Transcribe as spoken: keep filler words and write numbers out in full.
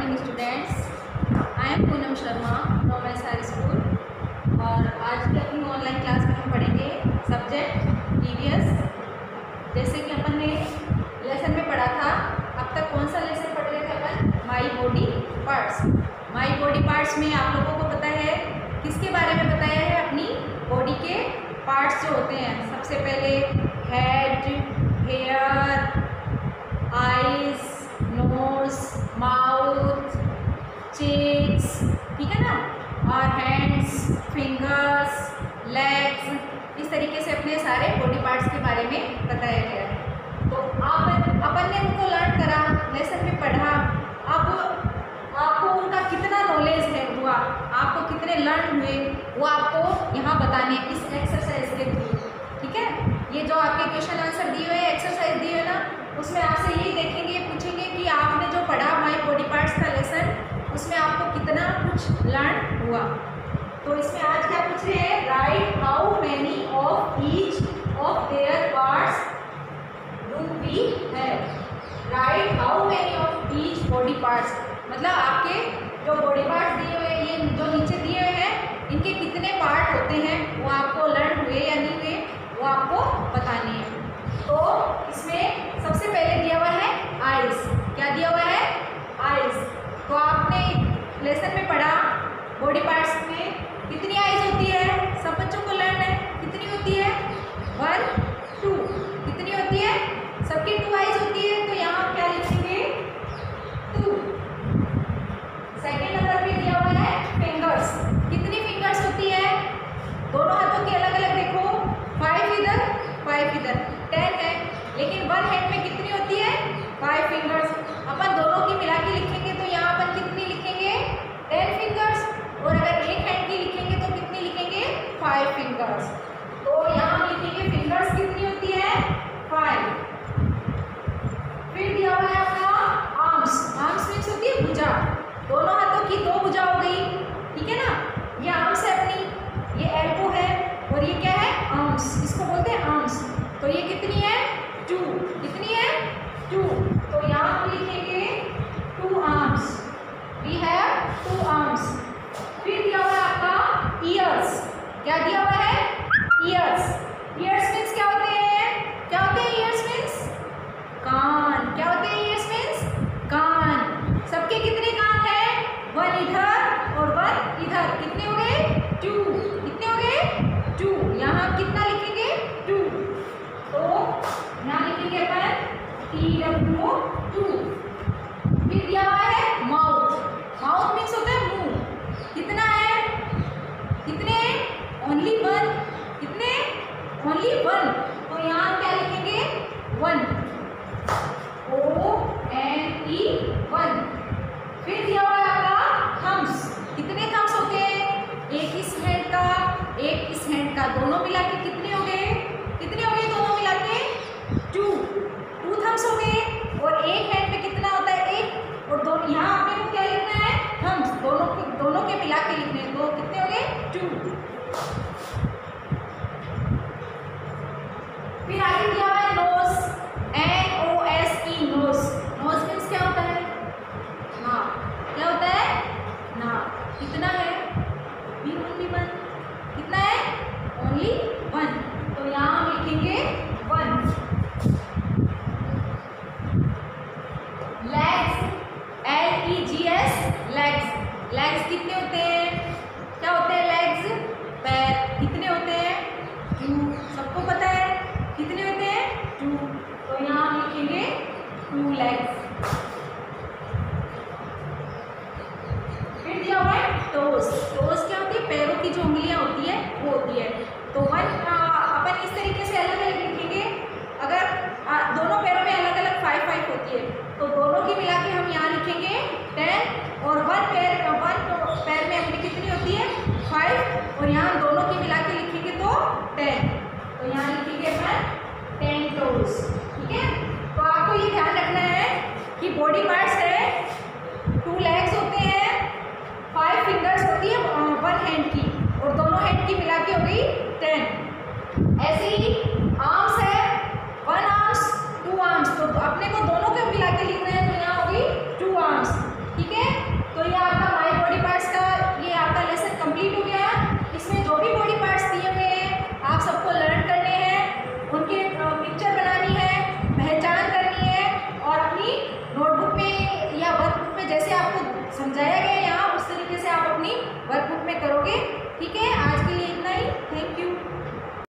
Morning students, I am Poonam Sharma from S R school. और आज की अपनी ऑनलाइन क्लास में हम पढ़ेंगे सब्जेक्ट ईवीएस। जैसे कि अपन ने लेसन में पढ़ा था, अब तक कौन सा लेसन पढ़ रहे थे अपन? My body parts. My body parts में आप लोगों को पता है किसके बारे में बताया है? अपनी बॉडी के पार्ट्स जो होते हैं। सबसे पहले head, hair, eyes, nose, mouth, cheeks, ठीक है ना, और हैंड्स, फिंगर्स, लेग्स, इस तरीके से अपने सारे बॉडी पार्ट्स के बारे में बताया गया है। तो आप अपन ने उनको लर्न करा, लेसन में पढ़ा। अब आपको उनका कितना नॉलेज है हुआ, आपको कितने लर्न हुए, वो आपको यहाँ बताने इस एक्सरसाइज के थ्रू, ठीक है। ये जो आपके क्वेश्चन आंसर दिए हुए एक्सरसाइज दिए हुए ना, उसमें आपसे यही देखेंगे, पूछेंगे कि आपने जो पढ़ा माई बॉडी पार्ट्स का लेसन, उसमें आपको कितना कुछ लर्न हुआ। तो इसमें आज क्या पूछ रहे हैं? Right how many of each of their parts do we have. Right how many of each body parts, मतलब आपके जो बॉडी पार्ट्स दिए हुए, ये जो नीचे दिए हुए हैं, इनके कितने पार्ट होते हैं, वो आपको लर्न हुए या नहीं हुए, वो आपको बतानी है। तो इसमें सबसे पहले दिया हुआ है आइज। क्या दिया हुआ है? आइज। तो आपने लेसन में पढ़ा बॉडी पार्ट्स में कितनी आइज होती है, सब बच्चों को लर्न है। कितनी होती है? One, two. कितनी होती है? सबकी टू आइज होती है। तो यहाँ क्या लिखेंगे? टू। सेकेंड नंबर पे दिया हुआ है फिंगर्स। कितनी फिंगर्स होती है? दोनों हाथों की अलग अलग देखो, फाइव इधर, फाइव इधर, टेन है। लेकिन वन हैंड में कितनी होती है? Five fingers. अपन दोनों की मिला के लिखेंगे तो यहाँ अपन कितनी लिखेंगे? Ten fingers. और अगर एक हैंड की लिखेंगे तो कितनी लिखेंगे? Five fingers. तो यहाँ लिखेंगे फिंगर्स कितनी होती है? फाइव। फिर दिया हुआ है अपना आर्म्स। आर्म्स मीन्स होती है भुजा। दोनों हाथों की दो भुजा हो गई, ठीक है ना। ये आर्म्स है अपनी, ये एल्बो है, और ये क्या है? आर्म्स। इसको बोलते हैं आर्म्स। तो ये कितनी है? टू। कितनी है? टू। तो यहाँ हम लिखेंगे two arms. We have two arms. फिर दिया हुआ है आपका ईयर्स। क्या दिया हुआ है? ईयर्स। ईयर्स मीन्स क्या होते हैं? क्या होते हैं ईयर्स मीन्स? कान। क्या होते हैं ईयर्स मीन्स? कान। सबके कितने कान है? वन इधर और वन इधर। कितने हो गए? टू। कितने हो गए? टू। यहाँ कितना लिखेंगे? टू। तो यहाँ लिखेंगे अपन टी डब्ल्यू टू। फिर दिया हुआ है माउथ। माउथ मीन्स होता है मुंह। कितना है? कितने? Only one. कितने? Only one. तो यहाँ क्या लिखेंगे? One. O N E one. फिर दिया हुआ है आपका थम्स। कितने थम्स होते हैं? एक इस हैंड का, एक इस हैंड का, दोनों मिला के कितने हो गए? कितने हो गए दोनों मिला के? टू। टू थम्स हो गए। और एक हैंड में कितना होता है? एक। और दो, यहाँ आपने को क्या लिखना है? थम्स। दोनों के दोनों के मिला के लिखने हैं। तो कितने हो गए? टू। फिर आगे दिया हुआ है nose. N O S E nose. Nose means क्या होता है? नाक। क्या होता है? नाक। कितना है? भी ओनली वन। कितना है? Only one. तो यहाँ हम लिखेंगे one. Legs. L E G S, legs. Legs कितने होते हैं? क्या होते हैं लेग्स? पैर। कितने होते हैं? टू। सबको पता है कितने होते हैं? टू। तो यहाँ हम लिखेंगे टू लेग्स। फिर दिया हुआ है टोज। टोज क्या होती है? पैरों की जो उंगलियां होती है वो होती है। तो वन